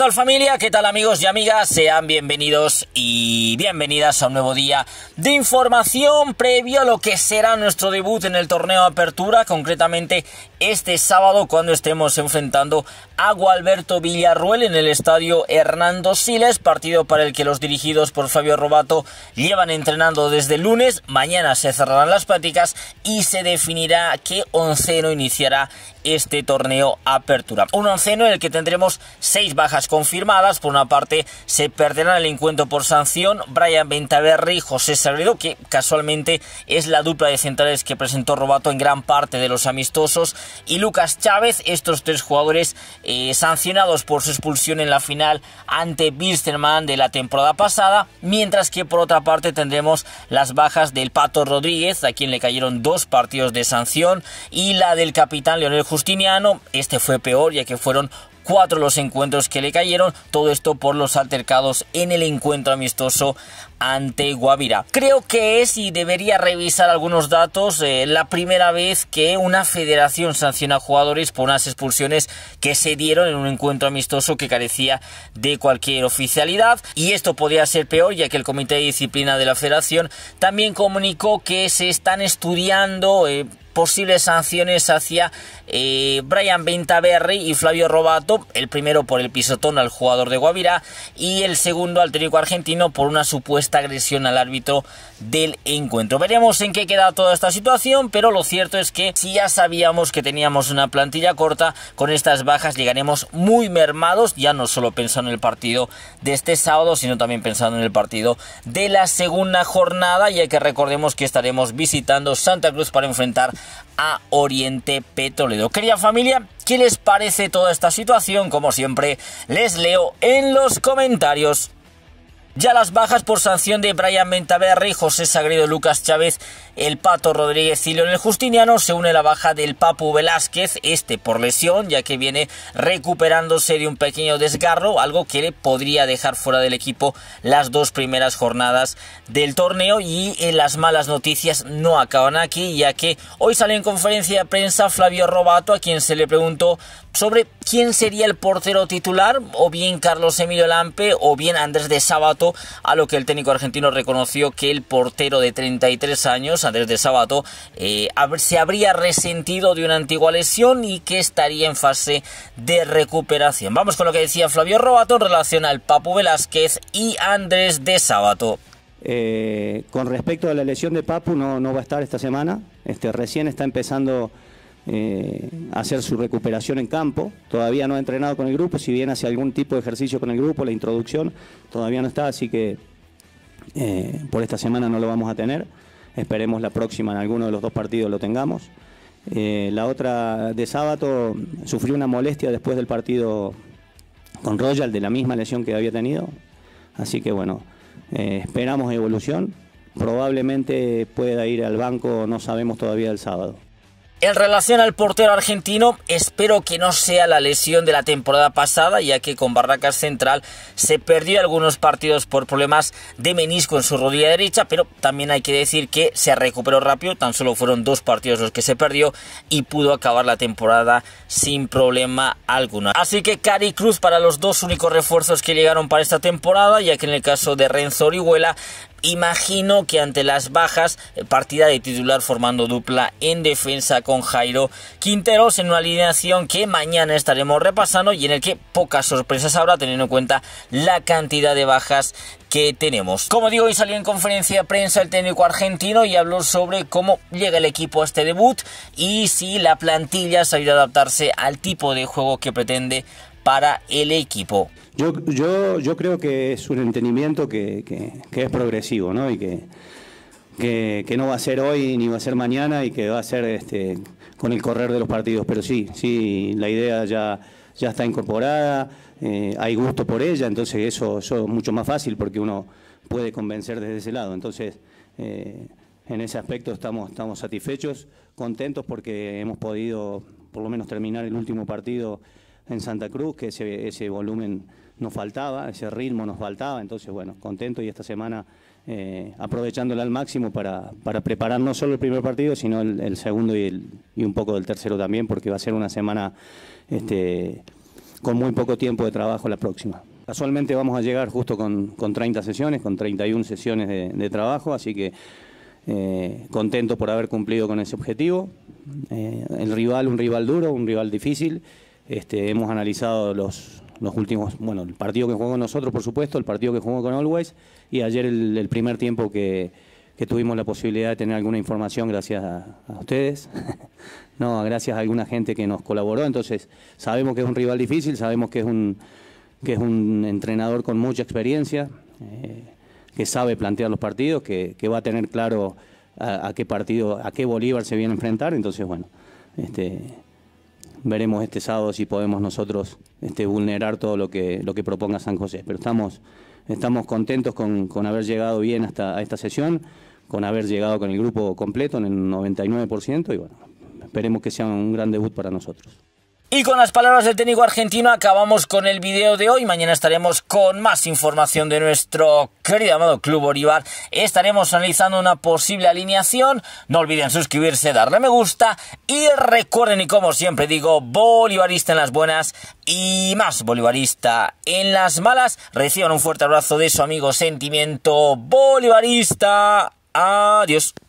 tal familia? ¿Qué tal amigos y amigas? Sean bienvenidos y bienvenidas a un nuevo día de información previo a lo que será nuestro debut en el torneo Apertura, concretamente este sábado cuando estemos enfrentando a Gualberto Villarruel en el estadio Hernando Siles, partido para el que los dirigidos por Flavio Rovato llevan entrenando desde el lunes. Mañana se cerrarán las prácticas y se definirá qué onceno iniciará este torneo Apertura. Un onceno en el que tendremos 6 bajas confirmadas. Por una parte se perderán el encuentro por sanción Brian Bentaberri y José Sagredo, que casualmente es la dupla de centrales que presentó Rovato en gran parte de los amistosos, y Lucas Chávez, estos 3 jugadores sancionados por su expulsión en la final ante Wilstermann de la temporada pasada, mientras que por otra parte tendremos las bajas del Pato Rodríguez, a quien le cayeron 2 partidos de sanción, y la del capitán Leonel Justiniano. Este fue peor, ya que fueron 4 los encuentros que le cayeron, todo esto por los altercados en el encuentro amistoso ante Guavirá. Creo que es, y debería revisar algunos datos, la primera vez que una federación sanciona a jugadores por unas expulsiones que se dieron en un encuentro amistoso que carecía de cualquier oficialidad, y esto podría ser peor, ya que el comité de disciplina de la federación también comunicó que se están estudiando posibles sanciones hacia Brian Bentaberri y Flavio Rovato, el primero por el pisotón al jugador de Guavirá y el segundo al técnico argentino por una supuesta agresión al árbitro del encuentro. Veremos en qué queda toda esta situación, pero lo cierto es que si ya sabíamos que teníamos una plantilla corta, con estas bajas llegaremos muy mermados, ya no solo pensando en el partido de este sábado, sino también pensando en el partido de la segunda jornada, ya que recordemos que estaremos visitando Santa Cruz para enfrentar a Oriente Petrolero. Querida familia, ¿qué les parece toda esta situación? Como siempre, les leo en los comentarios. Ya las bajas por sanción de Brian Bentaberri, José Sagredo, Lucas Chávez, el Pato Rodríguez y Leonel Justiniano. Se une la baja del Papu Velázquez, por lesión, ya que viene recuperándose de un pequeño desgarro, algo que le podría dejar fuera del equipo las 2 primeras jornadas del torneo. Y las malas noticias no acaban aquí, ya que hoy sale en conferencia de prensa Flavio Rovato, a quien se le preguntó sobre quién sería el portero titular, o bien Carlos Emilio Lampe o bien Andrés de Sábato, a lo que el técnico argentino reconoció que el portero de 33 años, Andrés de Sábato, se habría resentido de una antigua lesión y que estaría en fase de recuperación. Vamos con lo que decía Flavio Rovato en relación al Papu Velázquez y Andrés de Sábato. Con respecto a la lesión de Papu, no va a estar esta semana. Recién está empezando a hacer su recuperación en campo. Todavía no ha entrenado con el grupo, si bien hace algún tipo de ejercicio con el grupo, la introducción todavía no está, así que por esta semana no lo vamos a tener. Esperemos la próxima en alguno de los 2 partidos lo tengamos. La otra de Sábato sufrió una molestia después del partido con Royal, de la misma lesión que había tenido, así que bueno, esperamos evolución. Probablemente pueda ir al banco, no sabemos todavía el sábado. En relación al portero argentino, espero que no sea la lesión de la temporada pasada, ya que con Barracas Central se perdió algunos partidos por problemas de menisco en su rodilla derecha, pero también hay que decir que se recuperó rápido. Tan solo fueron 2 partidos los que se perdió y pudo acabar la temporada sin problema alguno. Así que Cari Cruz para los 2 únicos refuerzos que llegaron para esta temporada, ya que en el caso de Renzo Orihuela, imagino que ante las bajas, partida de titular formando dupla en defensa con Jairo Quinteros, en una alineación que mañana estaremos repasando y en el que pocas sorpresas habrá, teniendo en cuenta la cantidad de bajas que tenemos. Como digo, hoy salió en conferencia de prensa el técnico argentino y habló sobre cómo llega el equipo a este debut y si la plantilla sabe adaptarse al tipo de juego que pretende para el equipo. Yo creo que es un entendimiento que es progresivo, ¿no? Y que no va a ser hoy ni va a ser mañana, y que va a ser con el correr de los partidos. Pero sí, la idea ya está incorporada, hay gusto por ella, entonces eso es mucho más fácil porque uno puede convencer desde ese lado. Entonces, en ese aspecto estamos satisfechos, contentos porque hemos podido por lo menos terminar el último partido en Santa Cruz, que ese volumen nos faltaba, ese ritmo nos faltaba. Entonces, bueno, contento, y esta semana aprovechándola al máximo para preparar no solo el primer partido, sino el segundo y un poco del tercero también, porque va a ser una semana con muy poco tiempo de trabajo la próxima. Casualmente vamos a llegar justo con 30 sesiones, con 31 sesiones de trabajo, así que contento por haber cumplido con ese objetivo. El rival, un rival duro, un rival difícil. Hemos analizado los últimos, bueno, el partido que jugó con nosotros, por supuesto, el partido que jugó con Always, y ayer el primer tiempo que tuvimos la posibilidad de tener alguna información gracias a ustedes, no, gracias a alguna gente que nos colaboró. Entonces sabemos que es un rival difícil, sabemos que es un entrenador con mucha experiencia, que sabe plantear los partidos, que va a tener claro a qué partido, a qué Bolívar se viene a enfrentar. Entonces, bueno, veremos este sábado si podemos nosotros vulnerar todo lo que proponga San José. Pero estamos contentos con haber llegado bien hasta esta sesión, con haber llegado con el grupo completo en el 99%, y bueno, esperemos que sea un gran debut para nosotros. Y con las palabras del técnico argentino acabamos con el video de hoy. Mañana estaremos con más información de nuestro querido amado Club Bolívar. Estaremos analizando una posible alineación. No olviden suscribirse, darle me gusta y recuerden, y como siempre digo, bolivarista en las buenas y más bolivarista en las malas. Reciban un fuerte abrazo de su amigo Sentimiento Bolivarista. Adiós.